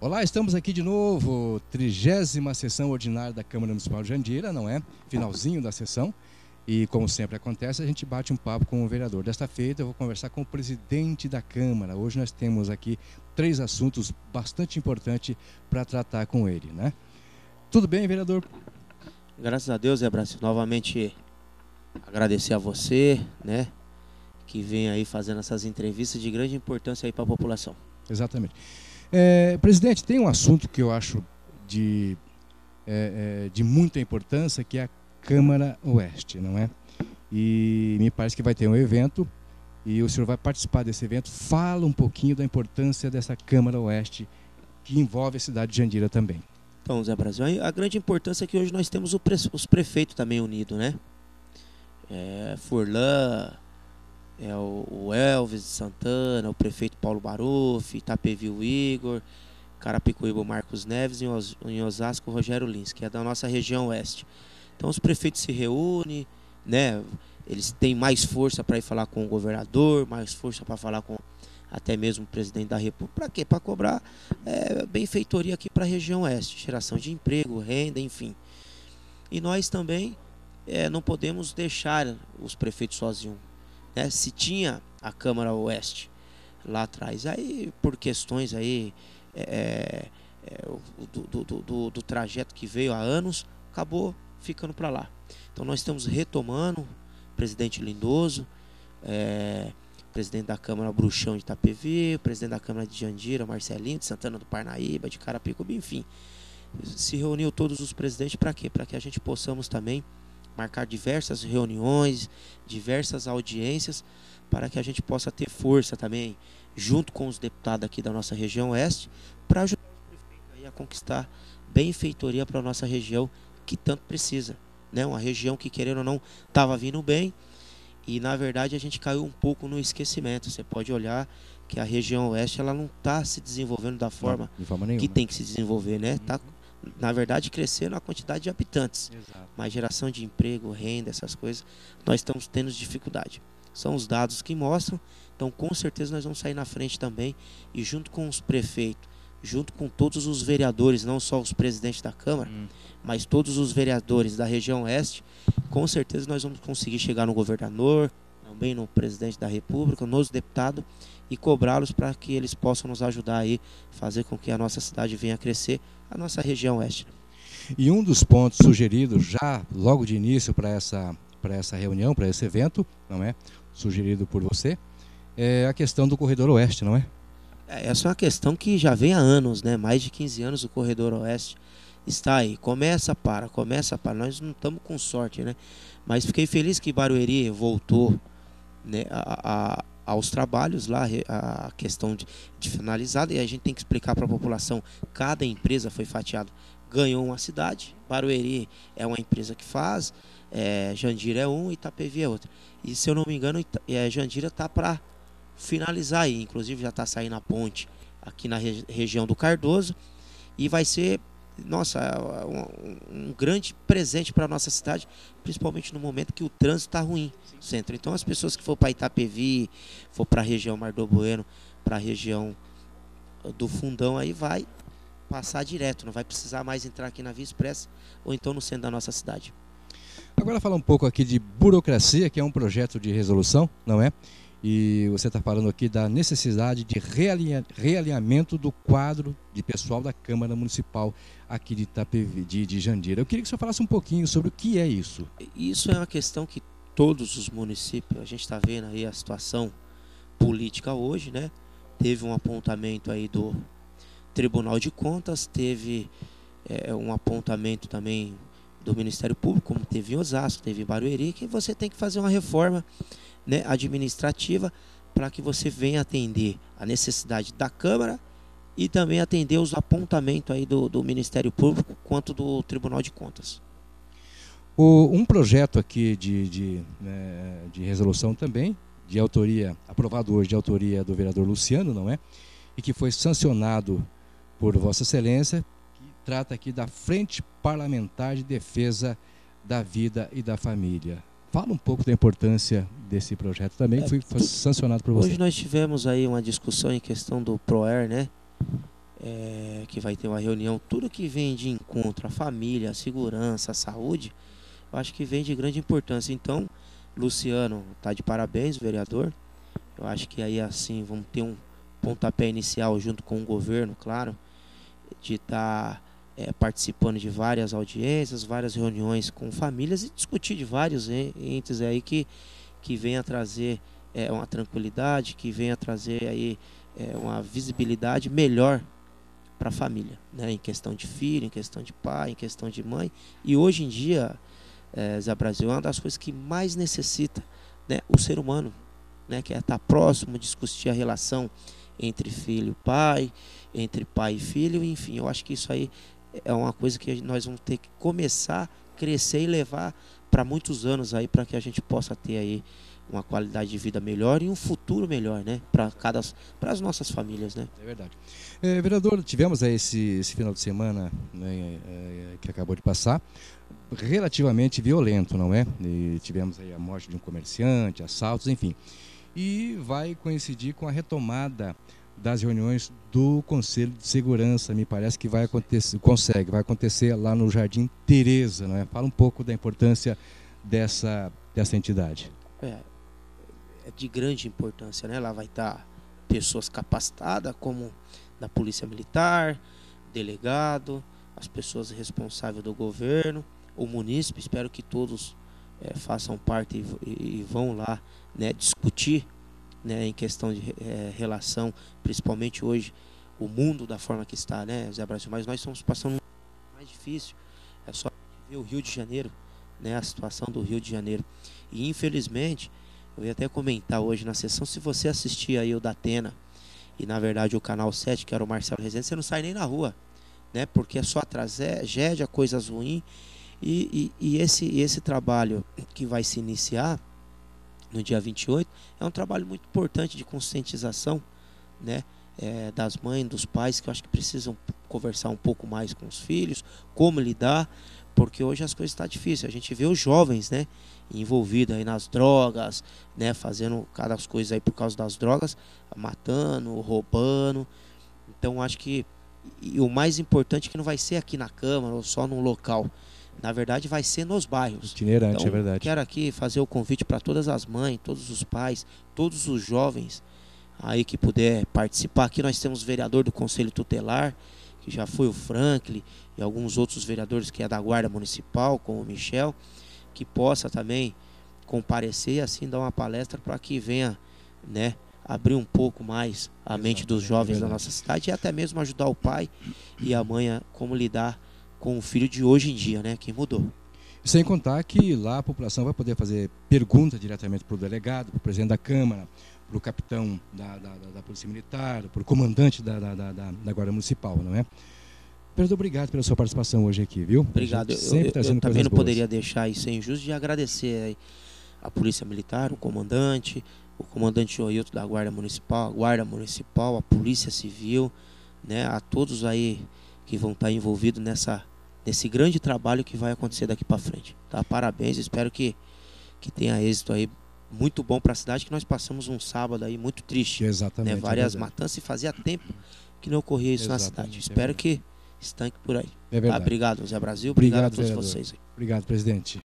Olá, estamos aqui de novo, 30ª sessão ordinária da Câmara Municipal de Jandira, não é? Finalzinho da sessão. E como sempre acontece, a gente bate um papo com o vereador. Desta feita eu vou conversar com o presidente da Câmara. Hoje nós temos aqui 3 assuntos bastante importantes para tratar com ele, né? Tudo bem, vereador? Graças a Deus, Zé Brasil, novamente agradecer a você, né, que vem aí fazendo essas entrevistas de grande importância aí para a população. Exatamente. Presidente, tem um assunto que eu acho de muita importância, que é a Câmara Oeste, não é? E me parece que vai ter um evento e o senhor vai participar desse evento. Fala um pouquinho da importância dessa Câmara Oeste, que envolve a cidade de Jandira também. Então, Zé Brasil, a grande importância é que hoje nós temos os prefeitos também unidos, né? Furlan, o Elvis de Santana, o prefeito Paulo Baruf, Itapevi o Igor, Carapicuíba o Marcos Neves e em Osasco o Rogério Lins, que é da nossa região oeste. Então os prefeitos se reúnem, né? Eles têm mais força para ir falar com o governador, mais força para falar com até mesmo o presidente da República. Para quê? Para cobrar benfeitoria aqui para a região oeste, geração de emprego, renda, enfim. E nós também não podemos deixar os prefeitos sozinhos. Né? Se tinha a Câmara Oeste lá atrás, aí por questões aí do trajeto que veio há anos, acabou ficando para lá. Então nós estamos retomando o presidente Lindoso, presidente da Câmara Bruxão de Itapevi, presidente da Câmara de Jandira, Marcelinho, de Santana do Parnaíba, de Carapicuíba, enfim. Se reuniu todos os presidentes para quê? Para que a gente possamos também marcar diversas reuniões, diversas audiências, para que a gente possa ter força também, junto com os deputados aqui da nossa região oeste, para ajudar os prefeitos a conquistar benfeitoria para a nossa região, que tanto precisa, né? Uma região que, querendo ou não, estava vindo bem, e na verdade a gente caiu um pouco no esquecimento. Você pode olhar que a região oeste ela não está se desenvolvendo da forma que tem que se desenvolver, né? Tá, na verdade, crescendo a quantidade de habitantes. Exato. Mas geração de emprego, renda, essas coisas, nós estamos tendo dificuldade. São os dados que mostram. Então, com certeza, nós vamos sair na frente também. E junto com os prefeitos, junto com todos os vereadores, não só os presidentes da Câmara, mas todos os vereadores da região oeste, com certeza nós vamos conseguir chegar no governador, também no presidente da República, nos deputados, e cobrá-los para que eles possam nos ajudar aí, fazer com que a nossa cidade venha a crescer, a nossa região oeste. E um dos pontos sugeridos já logo de início para essa reunião, para esse evento, não é? Sugerido por você, é a questão do Corredor Oeste, não é? Essa é uma questão que já vem há anos, né? Mais de 15 anos o Corredor Oeste está aí. Começa, para. Nós não estamos com sorte, né? Mas fiquei feliz que Barueri voltou, né, aos trabalhos lá, a questão de finalizada, e a gente tem que explicar para a população. Cada empresa foi fatiada, ganhou uma cidade. Barueri é uma empresa que faz, Jandira é um, Itapevi é outra. E se eu não me engano, Jandira está para finalizar aí, inclusive já está saindo a ponte aqui na região do Cardoso, e vai ser, nossa, um grande presente para a nossa cidade, principalmente no momento que o trânsito está ruim no centro. Então as pessoas que for para Itapevi, for para a região Mar do Bueno, para a região do Fundão, aí vai passar direto, não vai precisar mais entrar aqui na Via Expressa ou então no centro da nossa cidade. Agora falar um pouco aqui de burocracia, que é um projeto de resolução, não é? E você está falando aqui da necessidade de realinhamento do quadro de pessoal da Câmara Municipal aqui de Itapevi, de Jandira. Eu queria que o senhor falasse um pouquinho sobre o que é isso. Isso é uma questão que todos os municípios, a gente está vendo aí a situação política hoje, né? Teve um apontamento aí do Tribunal de Contas, teve um apontamento também do Ministério Público, como teve em Osasco, teve em Barueri, que você tem que fazer uma reforma, né, administrativa, para que você venha atender a necessidade da Câmara e também atender os apontamentos aí do Ministério Público quanto do Tribunal de Contas. Um projeto aqui de resolução também, de autoria, aprovado hoje de autoria do vereador Luciano, não é? E que foi sancionado por Vossa Excelência, que trata aqui da Frente Parlamentar de Defesa da Vida e da Família. Fala um pouco da importância desse projeto também, que foi sancionado por você. Hoje nós tivemos aí uma discussão em questão do PROER, né? que vai ter uma reunião, tudo que vem de encontro à família, à segurança, à saúde, eu acho que vem de grande importância. Então, Luciano, tá de parabéns, vereador. Eu acho que aí assim vamos ter um pontapé inicial junto com o governo, claro, de estar participando de várias audiências, várias reuniões com famílias e discutir de vários entes aí que venha trazer uma tranquilidade, que venha trazer aí uma visibilidade melhor para a família, né? Em questão de filho, em questão de pai, em questão de mãe. E hoje em dia, Zé Brasil, é uma das coisas que mais necessita, né, o ser humano, né, que é estar próximo, discutir a relação entre filho e pai, entre pai e filho, enfim, eu acho que isso aí é uma coisa que nós vamos ter que começar a crescer e levar para muitos anos aí, para que a gente possa ter aí uma qualidade de vida melhor e um futuro melhor, né, para as nossas famílias, né? É verdade. Vereador, tivemos aí esse final de semana, né, que acabou de passar, relativamente violento, não é? E tivemos aí a morte de um comerciante, assaltos, enfim. E vai coincidir com a retomada das reuniões do Conselho de Segurança, me parece que vai acontecer lá no Jardim Teresa, não é? Fala um pouco da importância dessa entidade. É de grande importância, né? Lá vai estar pessoas capacitadas, como da Polícia Militar, delegado, as pessoas responsáveis do governo, o munícipe. Espero que todos façam parte e vão lá, né, discutir, né, em questão de relação, principalmente hoje, o mundo da forma que está, né, Zé Brasil? Mas nós estamos passando um momento mais difícil, é só ver o Rio de Janeiro, né, a situação do Rio de Janeiro. E infelizmente, eu ia até comentar hoje na sessão, se você assistir aí o Datena e na verdade o Canal 7, que era o Marcelo Rezende, você não sai nem na rua, né? Porque é só tragédia, coisas ruins. E esse trabalho que vai se iniciar no dia 28 é um trabalho muito importante de conscientização, né? Das mães, dos pais, que eu acho que precisam conversar um pouco mais com os filhos, como lidar, porque hoje as coisas estão difíceis. A gente vê os jovens, né, envolvidos aí nas drogas, né, fazendo cada coisa aí por causa das drogas, matando, roubando. Então acho que o mais importante é que não vai ser aqui na Câmara ou só num local. Na verdade vai ser nos bairros. Itinerante, então, é verdade. Quero aqui fazer o convite para todas as mães, todos os pais, todos os jovens aí que puder participar. Aqui nós temos o vereador do Conselho Tutelar, que já foi o Franklin, e alguns outros vereadores que é da Guarda Municipal, como o Michel, que possa também comparecer e assim dar uma palestra para que venha, né, abrir um pouco mais a mente dos jovens da nossa cidade e até mesmo ajudar o pai e a mãe a como lidar com o filho de hoje em dia, né, que mudou. Sem contar que lá a população vai poder fazer pergunta diretamente para o delegado, para o presidente da Câmara, para o capitão da Polícia Militar, para o comandante da Guarda Municipal, não é? Vereador, obrigado pela sua participação hoje aqui, viu? Obrigado. Eu também não poderia deixar isso sem justo de agradecer a Polícia Militar, o comandante Joilton da Guarda Municipal, a Polícia Civil, né, a todos aí que vão estar envolvidos nesse grande trabalho que vai acontecer daqui para frente. Tá? Parabéns, espero que tenha êxito aí. Muito bom para a cidade, que nós passamos um sábado aí muito triste. Exatamente. Né? Várias matanças e fazia tempo que não ocorria isso na cidade. Espero que estanque por aí. É verdade. Tá? Obrigado, Zé Brasil. Obrigado a todos vocês aí. Obrigado, presidente.